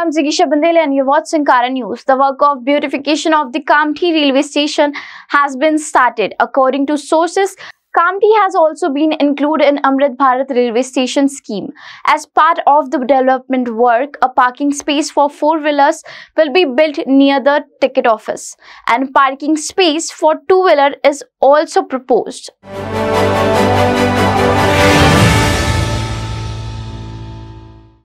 I'm Zigisha Bandele and you're watching Kara News. The work of beautification of the Kamptee railway station has been started. According to sources, Kamptee has also been included in Amrit Bharat railway station scheme. As part of the development work, a parking space for four-wheelers will be built near the ticket office, and parking space for two-wheeler is also proposed.